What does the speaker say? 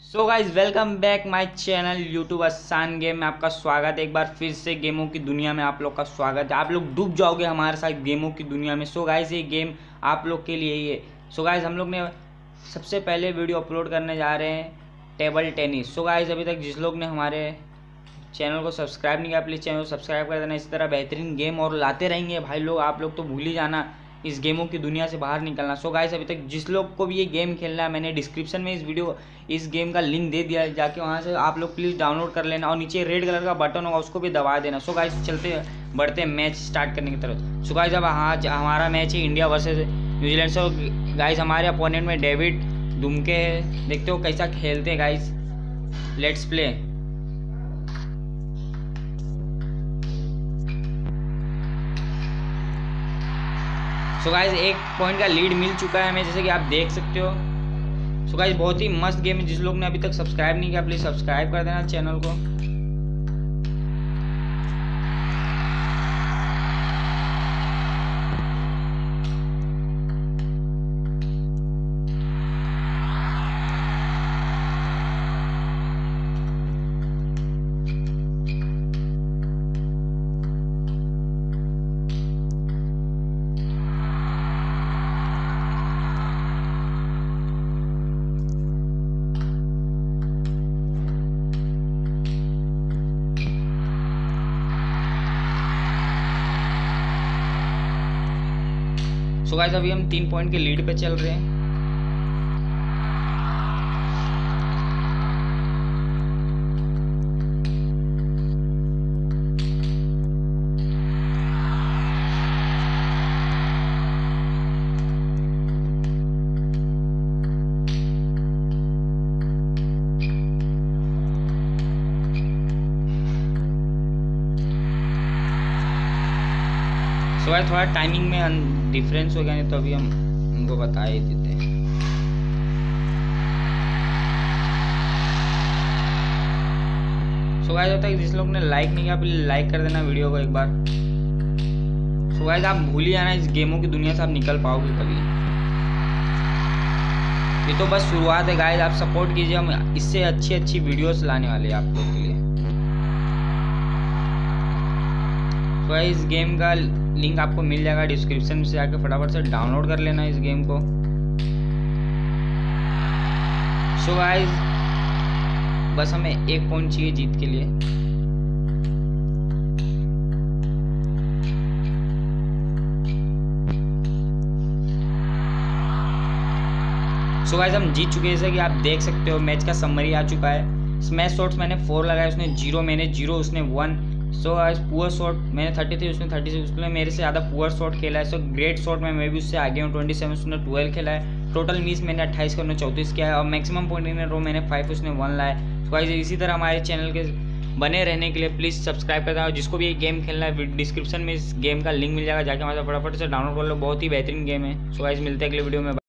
So guys welcome back my channel YouTube आसान game में आपका स्वागत है। एक बार फिर से गेमों की दुनिया में आप लोग का स्वागत है। आप लोग डूब जाओगे हमारे साथ गेमों की दुनिया में। सो गाइज ये गेम आप लोग के लिए ही है। सो गाइज हम लोग ने सबसे पहले वीडियो अपलोड करने जा रहे हैं टेबल टेनिस। सो गाइज अभी तक जिस लोग ने हमारे चैनल को सब्सक्राइब नहीं किया प्लीज़ चैनल को सब्सक्राइब कर देना। इसी तरह बेहतरीन गेम और लाते रहेंगे भाई लोग। आप लोग तो भूल ही जाना इस गेमों की दुनिया से बाहर निकलना। सो गाइस अभी तक जिस लोग को भी ये गेम खेलना है मैंने डिस्क्रिप्शन में इस गेम का लिंक दे दिया है, जाके वहाँ से आप लोग प्लीज़ डाउनलोड कर लेना और नीचे रेड कलर का बटन होगा उसको भी दबा देना। सो गाइस चलते बढ़ते मैच स्टार्ट करने की तरफ। सो गाइस अब आज हमारा मैच है India versus New Zealand. So guys हमारे अपोनेंट में डेविड दुमके है, देखते हो कैसा खेलते हैं guys. Let's play. So guys 1 point का लीड मिल चुका है हमें, जैसे कि आप देख सकते हो। सो गाइस बहुत ही मस्त गेम है। जिस लोग ने अभी तक सब्सक्राइब नहीं किया प्लीज सब्सक्राइब कर देना चैनल को। सो गाइस अभी हम 3 पॉइंट के लीड पे चल रहे हैं। सो गाइस थोड़ा टाइमिंग में डिफरेंस हो गया, नहीं तो अभी हम उनको बता ही देते हैं। सो गाइस होता है जिस लोग ने लाइक नहीं किया प्लीज लाइक कर देना वीडियो को एक बार। सो गाइस आप भूल ही जाना इस गेमों की दुनिया से आप निकल पाओगे कभी। ये तो बस शुरुआत है गाइस, आप सपोर्ट कीजिए, हम इससे अच्छी अच्छी वीडियोस लाने वाले हैं आप लोग के लिए। तो इस गेम का लिंक आपको मिल जाएगा डिस्क्रिप्शन से, आके फटाफट से डाउनलोड कर लेना इस गेम को। सो गाइस बस हमें 1 पॉइंट चाहिए जीत के लिए। सो गाइस हम जीत चुके हैं, जैसे कि आप देख सकते हो मैच का समरी आ चुका है। स्मैश शॉट्स मैंने 4 लगाए, उसने 0, मैंने 0, उसने 1। सो आज पुअर शॉट मैंने 33, उसने 36, उसने मेरे से ज़्यादा पुअर शॉट खेला है। सो ग्रेट शॉट में मैं भी उससे आगे हूँ 27, उसने 12 खेला है। टोटल मिस मैंने 28 का, उसने 34 किया है और मैक्सिमम पॉइंट इन रो मैंने 5, उसने 1 लाया है। सो गाइस इसी तरह हमारे चैनल के बने रहने के लिए प्लीज़ सब्सक्राइब कर देना। और जिसको भी ये गेम खेलना है डिस्क्रिप्शन में इस गेम का लिंक मिल जाएगा, जाके हमारे फटाफट से डाउनलोड कर लो। बहुत ही बेहतरीन गेम है। सो गाइस मिलते हैं अगले वीडियो में।